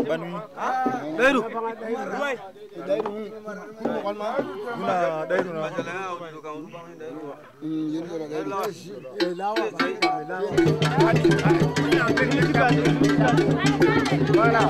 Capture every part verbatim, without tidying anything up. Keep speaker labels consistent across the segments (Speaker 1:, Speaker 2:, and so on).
Speaker 1: Bonne nuit.
Speaker 2: Dairou.
Speaker 1: Dairou. Kuna Dairou na. Voilà.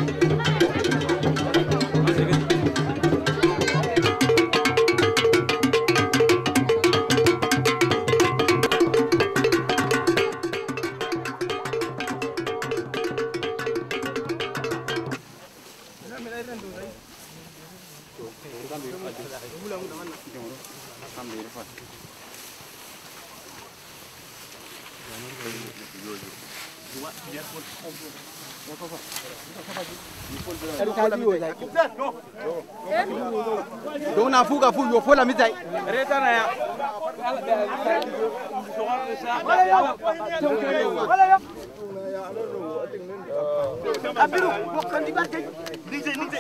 Speaker 3: Donc na fuga fu yo fola mitai.
Speaker 2: Reta na ya. Abiru, bukan di balik. Ningse, ningse.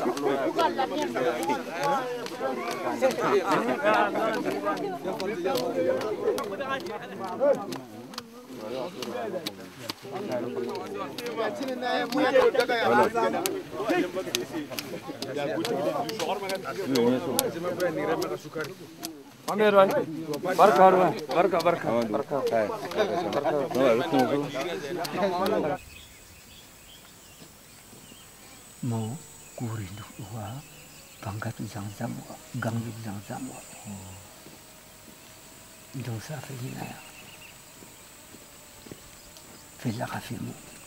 Speaker 4: Barka barka barka barka
Speaker 5: mo kuri dua bangkat jang jam gang jang jam donc ça fait là fait la raffinement